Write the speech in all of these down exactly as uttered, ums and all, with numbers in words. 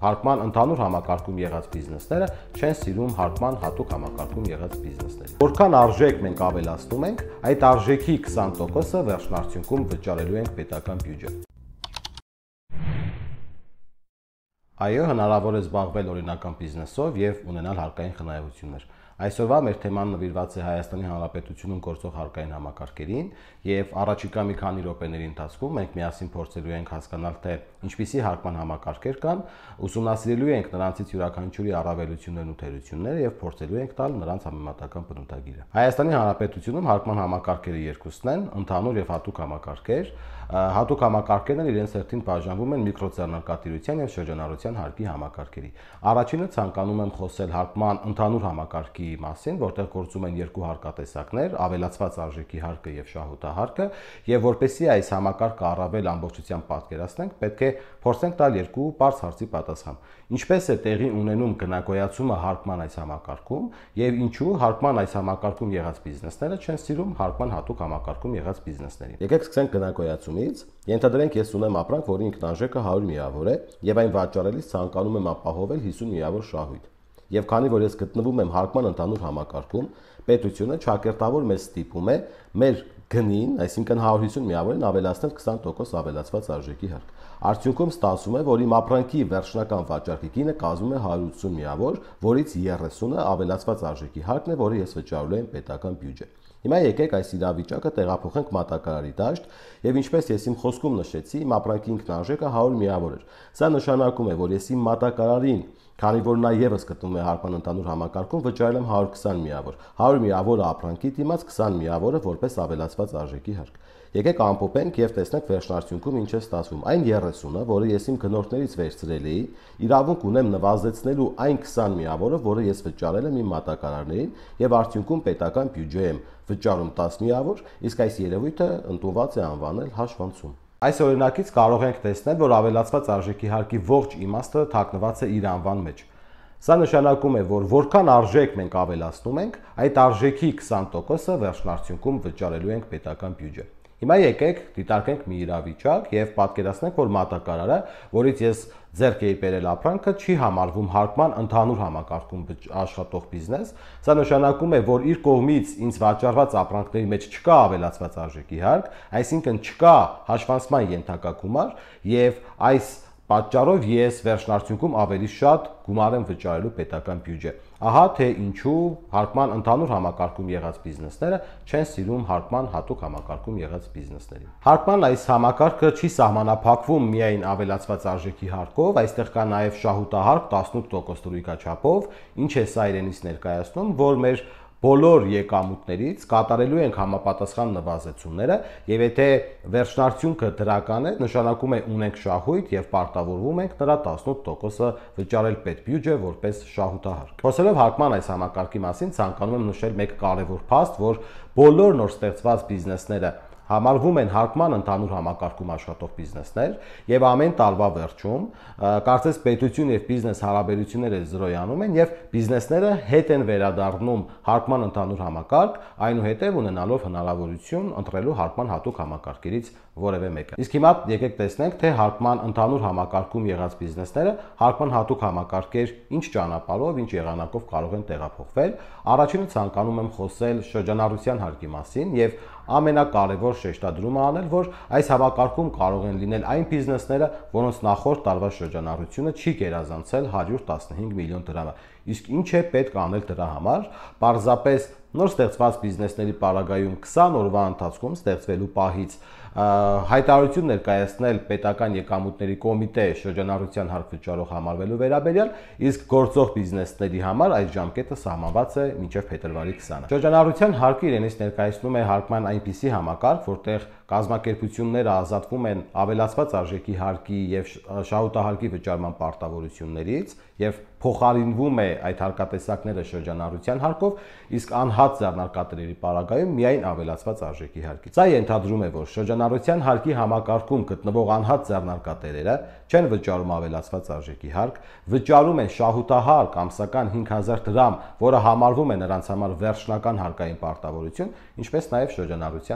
հարկման ընդհանուր համակարգում եղած բիզնեսները չեն սիրում հարկման հատուկ համակարգում եղած բիզնեսներին։ Որքան արժեք մենք ավելացնում ենք, այդ արժեքի քսան տոկոսը վերջնարդյունքում վճարելու ենք պետական բյուջե։ Այո, հնարավոր է զբաղվել օրինական բիզնեսով եւ ունենալ հարկային խնայողություններ։ Այսօրվա մեր թեման նվիրված է Հայաստանի Հանրապետությունում գործող հարկային համակարգերին եւ առաջիկա մի քանի րոպեների ընթացքում մենք միասին փորձելու ենք հասկանալ, թե ինչպիսի հարկման համակարգեր կան, ուսումնասիրելու ենք նրանցից յուրաքանչյուրի առավելություններն ու թերությունները եւ փորձելու ենք տալ նրանց համեմատական բնութագիրը։ Հայաստանի Հանրապետությունում հարկման համակարգերը երկուսն են՝ ընդհանուր եւ հատուկ համակարգեր։ Հատուկ համակարգերն իրենց հերթին բաժանվում են միկրոձեռնարկատիրության եւ շրջանառության հարկի համակարգերի։ Առաջինը ցանկանում եմ խոսել հարկման ընդհանուր համակարգի մասին, որտեղ գործում են երկու հարկատեսակներ՝ ավելացված արժեքի հարկը եւ շահութահարկը, եւ որպեսզի այս համակարգը առավել ամբողջությամբ պատկերացնենք, պետք է փորձենք տալ երկու բարձ հարցի պատասխան։ Ինչպես է տեղի ունենում գնագոյացումը հարկման այս համակարգում եւ ինչու հարկման այս համակարգում եղած բիզնեսները չեն սիրում հարկման հատուկ համակարգում եղած բիզնեսներին։ Եկեք սկսենք գնագոյացումից։ Ենթադրենք ես ունեմ ապրանք, որի ինքնարժեքը հարյուր միավոր է եւ այն վաճառելիս ցանկանում եմ ապահովել հիսուն միավոր շահույթ։ Եվ քանի որ ես գտնվում եմ հարկման ընդհանուր համակարգում, պետությունը ճակերտավոր մեզ ստիպում է մեր գնին, այսինքն հարյուր հիսուն միավորին ավելացնել քսան տոկոս ավելացված արժեքի հարկ։ Արդյունքում ստացվում է, որ իմ ապրանքի վերջնական վաճառքի գինը կազմում է հարյուր ութսուն միավոր, որից երեսունը ավելացված արժեքի հարկն է, որը ես վճարելու եմ պետական բյուջե։ Հիմա եկեք այս իրավիճակը տեղափոխենք մատակարարի դաշտ եւ ինչպես ես իմ խոսքում նշեցի, իմ ապրանքի ինքնարժեքը հարյուր միավոր էր։ Սա նշանակում է, որ ես իմ մատակարարին, քանի որ նա եւս գտնվում է հարկման ընդհանուր համակարգում, վճարել եմ հարյուր քսան միավոր։ հարյուր միավորը ապրանքի դիմաց քսան միավորը որպես ավելացված արժեքի հարկ։ Եկեք ամփոփենք եւ տեսնենք վերջնարդյունքում ինչ է ստացվում։ Այն երեսունը, որը ես իմ գնորդներից վերցրել էի, իրավունք ունեմ նվազեցնելու այն քսան միավորը, որը ես վճարել եմ իմ մատակարարներին եւ արդյունքում պետական բյուջե եմ վճարում տասը միավոր, իսկ այս երևույթը ընդունված է անվանել հաշվանցում։ Այս օրինակից կարող ենք տեսնել, որ ավելացված արժեքի հարկի ողջ իմաստը թաքնված է իր անվան մեջ։ Սա նշանակում է, որ որքան արժեք մենք ավելացնում ենք, այդ արժեքի քսան տոկոսը վերջնարդյունքում վճարելու ենք պետական բյուջե։ Հիմա եկեք դիտարկենք մի իրավիճակ եւ պատկերացնենք, որ մատակարարը, որից ես ձեռք էի բերել ապրանքը, չի համարվում հարկման ընդհանուր համակարգում աշխատող բիզնես։ Սա նշանակում է, որ իր կողմից ինձ վաճառված ապրանքների մեջ չկա ավելացված արժեքի հարկ, այսինքն չկա հաշվանցման ենթակա գումար եւ այս պատճառով ես վերջնարդյունքում ավելի շատ գումար եմ վճարելու պետական բյուջե։ Ահա թե ինչու հարկման ընդհանուր համակարգում եղած բիզնեսները չեն սիրում հարկման հատուկ համակարգում եղած բիզնեսներին։ Հարկման այս համակարգը չի սահմանափակվում միայն ավելացված արժեքի հարկով, այստեղ կա նաև շահութահարկ տասնութ տոկոս դրույքաչափով, ինչ է սա իրենից ներկայացնում, որ մեր բոլոր եկամուտներից կատարելու ենք համապատասխան նվազեցումները եւ եթե վերջնարդյունքը դրական է, նշանակում է ունենք շահույթ եւ պարտավորվում ենք նրա տասնութ տոկոսը վճարել պետբյուջե որպես շահութահարկ։ Խոսելով հարկման այս համակարգի մասին, ցանկանում եմ նշել մեկ կարևոր փաստ, որ բոլոր նոր ստեղծված բիզնեսները համարվում են հարկման ընդհանուր համակարգում աշխատող բիզնեսներ եւ ամեն տարվա վերջում կարծես պետություն եւ բիզնես հարաբերությունները զրոյանում են եւ բիզնեսները հետ են վերադառնում հարկման ընդհանուր համակարգ, այնուհետեւ ունենալով հնարավորություն ընտրելու հարկման հատուկ համակարգերից որևէ մեկը։ Իսկ հիմա եկեք տեսնենք, թե հարկման ընդհանուր համակարգում եղած բիզնեսները հարկման հատուկ համակարգեր ինչ ճանապարհով, ինչ եղանակով կարող են տեղափոխվել։ Առաջինը ցանկանում եմ խոսել շրջանառության հարկի մասին եւ ամենակարևոր շեշտադրումը անել, որ այս համակարգում կարող են լինել այն բիզնեսները, որոնց նախորդ տարվա շրջանառությունը չի գերազանցել հարյուր տասնհինգ միլիոն դրամը։ Իսկ ինչ է պետք անել դրա համար։ Պարզապես նոր ստեղծված բիզնեսների պարագայում քսան օրվա ընթացքում ստեղծվելու պահից հայտարարություն ներկայացնել պետական եկամուտների կոմիտե շրջանառության հարկ վճարող համարվելու վերաբերյալ, իսկ գործող բիզնեսների համար այս ժամկետը սահմանված է մինչև փետրվարի քսանը։ Շրջանառության հարկը իրենից ներկայացնում է հարկման այնպիսի համակարգ, որտեղ կազմակերպությունները ազատվում են ավելացված արժեքի հարկի եւ շահութահարկի վճարման պարտավորություններից եւ փոխարինվում է այդ հարկատեսակները շրջանառության հարկով, իսկ անհատ ձեռնարկատերերի պարագայում միայն ավելացված արժեքի հարկի։ Սա ենթադրում է, որ շրջանառության հարկի համակարգում գտնվող անհատ ձեռնարկատերերը չեն վճարում ավելացված արժեքի հարկ, վճարում են շահութահարկ ամսական հինգ հազար դրամ, որը համարվում է նրանց համար վերջնական հարկային պարտավորություն, ինչպես նաև շրջանառության հարկ։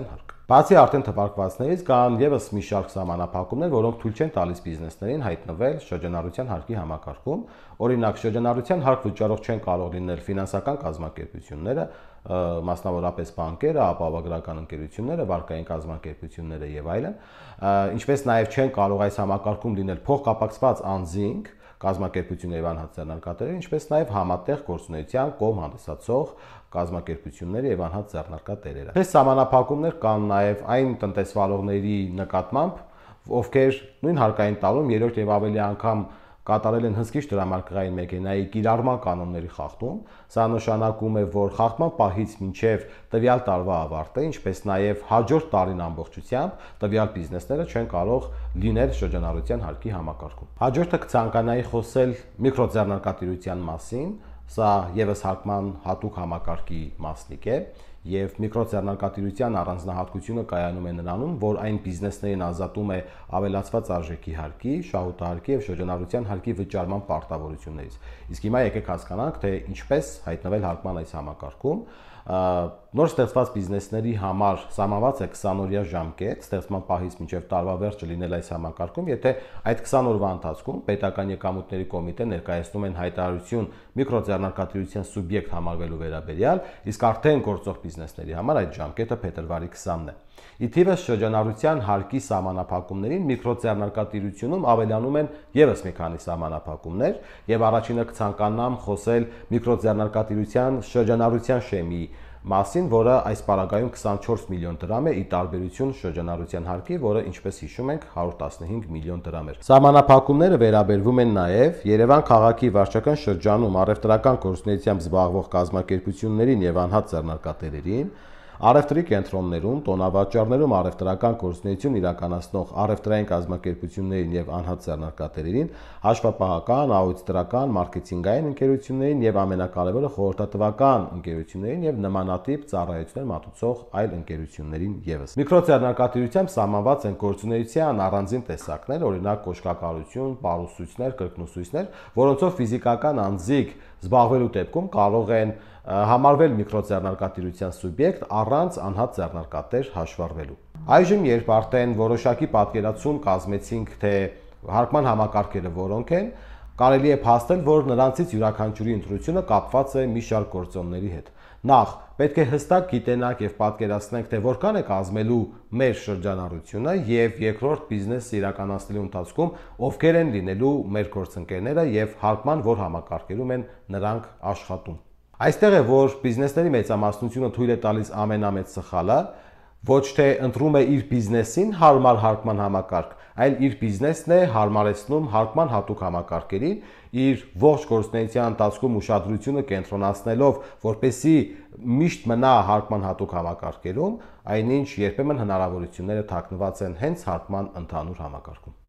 Բացի արդեն թվարկվածներից կան եւս մի շարք սահմանափակումներ, որոնք թույլ չեն տալիս բիզնեսներին հայտնվել շրջանառության հարկի համակարգում։ Օրինակ, շրջանառության հարկ վճարող չեն կարող լինել ֆինանսական կազմակերպությունները, մասնավորապես բանկերը, ապահովագրական ընկերությունները, վարկային կազմակերպությունները եւ այլն, ինչպես նաեւ չեն կարող այս համակարգում լինել փոխկապակցված անձինք, կազմակերպությունների եւ անհատ ձեռնարկատերերը, ինչպես նաեւ համատեղ գործունեության կողմ հանդիսացող կազմակերպությունները եւ անհատ ձեռնարկատերերը։ Այս սահմանափակումներ կան նաեւ այն տնտեսվալողների նկատմամբ, ովքեր նույն հարկային տարում երրորդ եւ ավելի անգամ կատարել են հսկիչ դրամարկղային մեքենայի կիրառման կանոնների խախտում, սա նշանակում է, որ խախտման պահից մինչև տվյալ տարվա ավարտը, ինչպես նաև հաջորդ տարին ամբողջությամբ տվյալ բիզնեսները չեն կարող լինել շրջանառության հարկի համակարգում։ Հաջորդը կցանկանայի խոսել միկրոձեռնարկատիրության մասին, սա եւս հարկման հատուկ համակարգի մասնիկ է։ Եվ միկրոձեռնարկատիրության առանձնահատկությունը կայանում է նրանում, որ այն բիզնեսներին ազատում է ավելացված արժեքի հարկի, շահութահարկի եւ շրջանառության հարկի վճարման պարտավորություններից։ Իսկ հիմա եկեք հասկանանք, թե ինչպես հայտնվել հարկման այս համակարգում։ Նոր ստեղծված բիզնեսների համար սահմանված է քսան օրյա ժամկետ ստեղծման պահից մինչև տարվա վերջը լինել այս համակարգում, եթե այդ քսան օրվա ընթացքում պետական եկամուտների կոմիտեն ներկայացնում են հայտարարություն միկրոձեռնարկատիրության սուբյեկտ համարվելու վերաբերյալ, իսկ արդեն գործող բիզնեսների համար այդ ժամկետը փետրվարի քսանն է։ Ի թիվս շրջանառության հարկի սահմանափակումներին միկրոձեռնարկատիրությունում ավելանում են եւս մի քանի սահմանափակումներ, եւ առաջինը կցանկանամ խոսել միկրոձեռնարկատիրության շրջանառության շեմի մասին, որը այս պարագայում քսանչորս միլիոն դրամ է, ի տարբերություն շրջանառության հարկի, որը ինչպես հիշում ենք հարյուր տասնհինգ միլիոն դրամ էր։ Սահմանափակումները վերաբերվում են նաև Երևան քաղաքի վարչական շրջանում առևտրական գործունեությամբ զբաղվող կազմակերպություններին եւ անհատ ձեռնարկատերերին, առևտրի կենտրոններում, տոնավաճառներում առևտրական գործունեություն իրականացնող առևտրային կազմակերպություններին եւ անհատ ձեռնարկատերերին, հաշվապահական, աուդիտորական, մարքեթինգային ընկերություններին եւ ամենակարևորը խորհրդատվական ընկերություններին եւ նմանատիպ ծառայություններ մատուցող այլ ընկերություններին եւս։ Միկրոձեռնարկատիրությամբ սահմանված են գործունեության առանձին տեսակներ, օրինակ կոշկակարություն, պարուսույցներ, կրկնուսույցներ, որոնցով ֆիզիկական անձիկ զբաղվելու դեպքում կարող են համարվել միկրոձեռնարկատիրության սուբյեկտ առանց անհատ ձեռնարկատեր հաշվառվելու։ Այժմ, երբ արդեն որոշակի պատկերացում կազմեցինք, թե հարկման համակարգերը որոնք են, կարելի է փաստել, որ նրանցից յուրաքանչյուրի ընտրությունը կապված է մի շարք գործոնների հետ։ Նախ, պետք է հստակ գիտենաք եւ պատկերացնենք, թե որքան է կազմելու մեր շրջանառությունը եւ երկրորդ բիզնեսը իրականացնելու ընթացքում ովքեր են լինելու մեր գործընկերները եւ հարկման որ համակարգերում են նրանք աշխատում։ Այստեղ է, որ բիզնեսների մեծամասնությունը թույլ է տալիս ամենամեծ սխալը, ոչ թե ընտրում է իր բիզնեսին հարմար հարկման համակարգ, այլ իր բիզնեսն է հարմարեցնում հարկման հատուկ համակարգերին, իր ողջ գործունեության ընթացքում ուշադրությունը կենտրոնացնելով, որպեսզի միշտ մնա հարկման հատուկ համակարգերում, այնինչ երբեմն հնարավորությունները թաքնված են հենց հարկման ընդհանուր համակարգում։